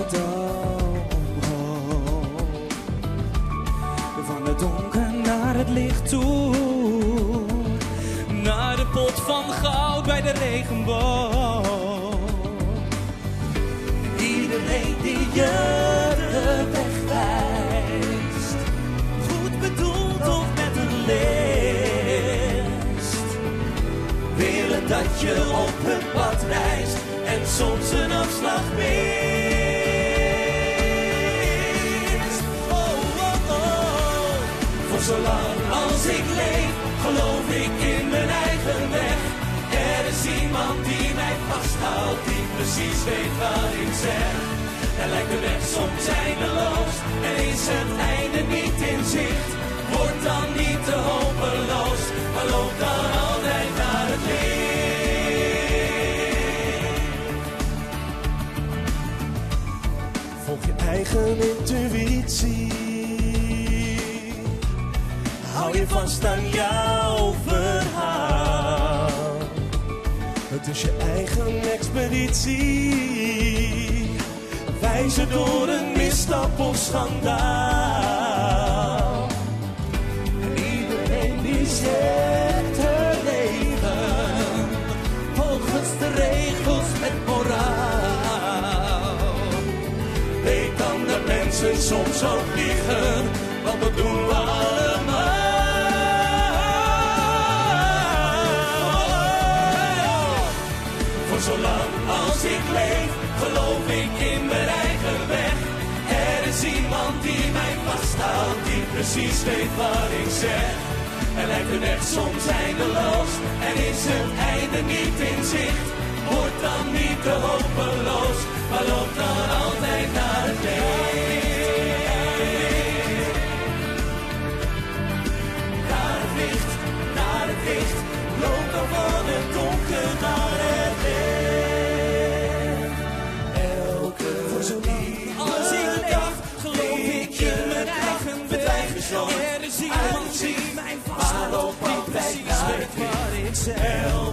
dal omhoog. Van het donker naar het licht toe. Naar de pot van goud bij de regenboog. Iedereen die je de weg wijst, goed bedoeld of met een list, willen dat je op hun pad reist en soms een afslag mist. Oh, oh, oh. Voor zolang als ik leef, geloof ik in mijn eigen weg. Er is iemand die mij vasthoudt, die precies weet wat ik zeg. En lijkt de weg soms eindeloos en is het einde niet in zicht. Word dan niet te hopeloos, maar loop dan altijd naar het licht. Volg je eigen intuïtie. Hou je vast aan jouw verhaal. Het is je eigen expeditie. Wijzen door een misstap of schandaal. En iedereen die zegt hun leven volgens de regels met moraal. Weet dan dat mensen soms ook liegen, want dat doen we allemaal. Voor zolang als ik leef, geloof ik in mijn eigen weg. Er is iemand die mij vasthoudt, die precies weet wat ik zeg. En lijkt de weg soms eindeloos en is het einde niet in zicht. Word dan niet te hopeloos, maar loop dan altijd naar het licht. Naar het licht, naar het licht. Loop dan van het donker naar het licht. Elke voor zo niet als ik leef, geloof ik in mijn eigen weg. Er is iemand die mij vasthoudt, die precies weet wat ik zeg.